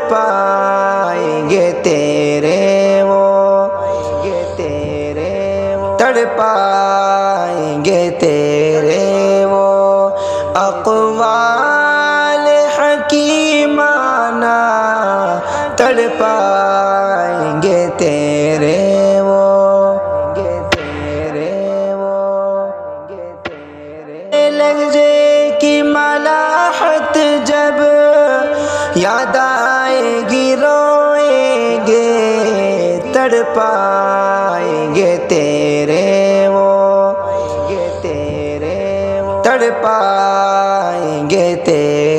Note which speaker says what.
Speaker 1: तड़पाएंगे तेरे वो, तड़पाएंगे तेरे वो अक़वाल हकीमाना, तड़पाएंगे तेरे वो, लहज़े की मलाहत जब याद आएगी रोएंगे, तड़पाएंगे तेरे वो, तड़पाएंगे तेरे